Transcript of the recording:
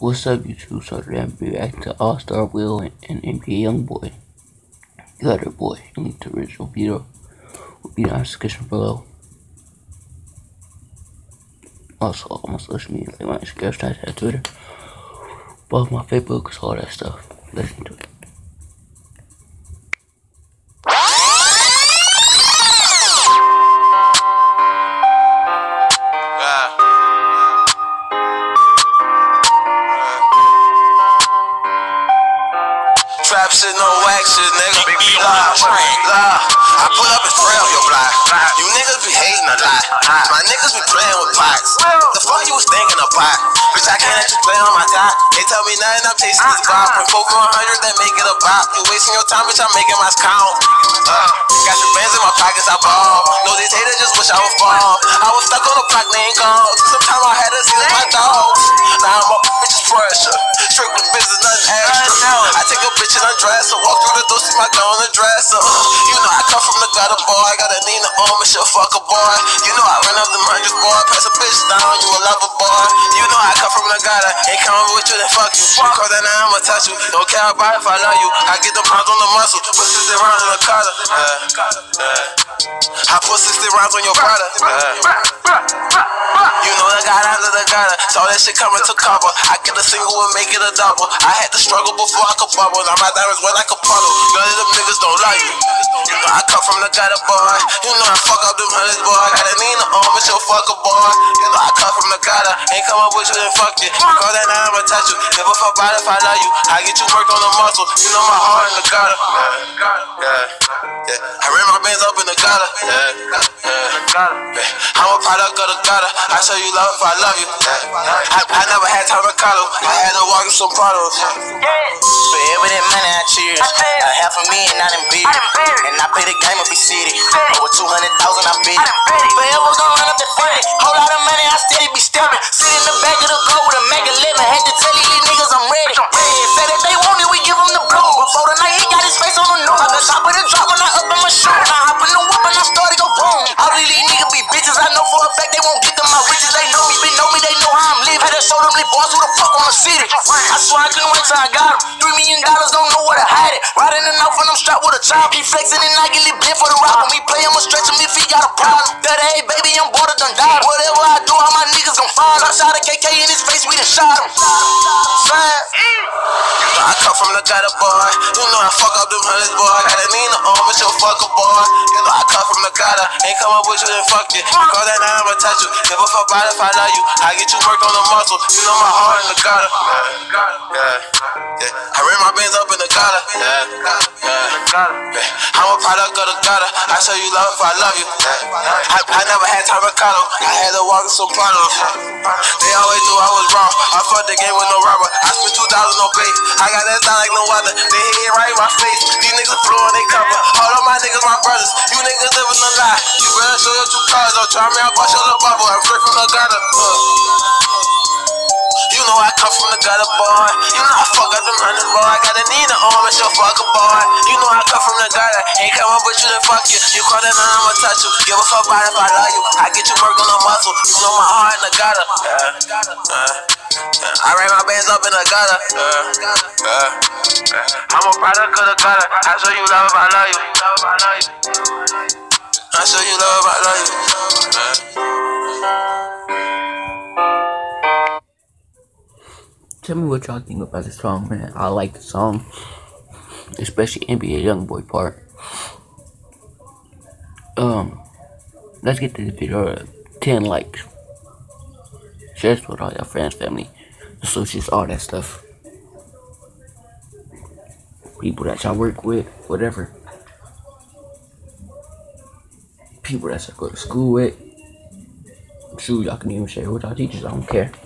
What's up, YouTube? So today I'm reacting to All Star Will and NBA Youngboy. Gutter Boy. Link to the original video will be down in the description below. Also, all my social media, like my Instagram, Snapchat, Twitter, both my Facebook, all that stuff. Listen to it. Trap shit, no wax shit, nigga. Big I pull up and spray on your block. You niggas be hating a lot. My niggas be playing with pots. The fuck you was thinking of pot? Bitch, I can't let you play on my top. They tell me nothing, I'm chasing this bop. When folk 100, then make it a bop. You wasting your time, bitch, I'm making my count. Got some bands in my pockets, I ball. No, these haters just wish I was bomb. I was stuck on the block, name calls. Sometimes I had to see my dogs. Now I'm up, bitches pressure. Strictly business, nothing extra. I take a bitch and undress her. Walk through the door, see my girl on the dresser. You know I come from the gutter, boy. I got a Nina on me, she'll fuck a boy. You know I run up them hundreds, boy. Pass a bitch down, you a lover, boy. You know I come from the gutter. Ain't coming with you, then fuck you. Cause then I'ma touch you. Don't care about if I love you. I get them pounds on the muscle. Put 60 rounds in the cutter. I put 60 rounds on your brother. You know the guy under the gutter. Saw that shit coming to cover. I get a single and make it a double. I had to struggle before I could bubble. Now my diamonds went like a puddle. None of them niggas don't like you. You know I come from the gutter, boy. You know I fuck up them hundreds, boy. I got a Nina on me, she'll fuck a boy. You know I come from the gutter. Ain't come up with you, then fuck you. Call that now I'ma touch you. Give a fuck about if I love you. I get you work on the muscle. You know my heart in the gutter. I ran my bands up in the gutter. I'm a product of the gutter. I show you love if I love you. I never had time to cuddle. I had to walk in some puddles. For every that money I cheers, a $500,000 I done beat it. And I play the game of be city. Over 200,000 I beat it. Forever gonna run up the 40. Whole lot of money I steady be stepping. Sit in the back of the car with a Mac 11. Had to tell these niggas I'm ready. Say that they want it, we give them the blue. Before the night he got his face on the news. The top of the drop when I up in my shoe. I hop in the whip and I started go boom. All these niggas be bitches. I know for a fact they won't get them my riches. They know me, they know how I'm living. Had to show them they boys who the fuck on the city. I swear I couldn't wait till I got them. $3 million don't know where to hide it. Riding the north and I'm strapped with a chop. He flexing and I get lit blit for the rock. When we play, I'ma stretch him if he got a problem. That hey baby, I'm bored of done died. Whatever I do, all my niggas gon' fall. I shot a KK in his face, we done shot him. I come from the gutter, boy. You know I fuck up them hundreds, boy. I got a Nina on me, she'll fuck a boy. You know I come from the gutter. Ain't come up with you, then fuck you. Call that now I'ma touch you. Give a fuck about if I love you. I get you work on the muscle. You know my heart in the gutter. I ran my bands up in the gutter. I'm a product of the gutter. I show you love if I love you. I never had time to cuddle. I had to walk in some puddles. They always knew I was wrong. I fucked the game with no rubber. I spent 2,000 on bait. I got that sound like no other. They hit it right in my face. These niggas flew on they cover. All of my niggas my brothers. You niggas living a lie. You better show your 2 cars. Don't try me, I'll bust your little bubble. I'm straight from the gutter. You know I come from the gutter, boy. You know I fuck up them hundreds, boy. I got a Nina on me, she'll fuck a boy. You know I come from the gutter. Ain't come up with you, then fuck you. You call that now I'ma touch you. Give a fuck about if I love you. I get you work on the muscle. You know my heart in the gutter. I ran my bands up in the gutter. I'm a product of the gutter. I show you love if I love you. I show you love if I love you. Tell me what y'all think about this song, man. I like the song, especially NBA Youngboy part. Let's get to the video. 10 likes. Share this with all your friends, family, associates, all that stuff. People that y'all work with, whatever. People that y'all go to school with. Shoot, y'all can even share with y'all teachers. I don't care.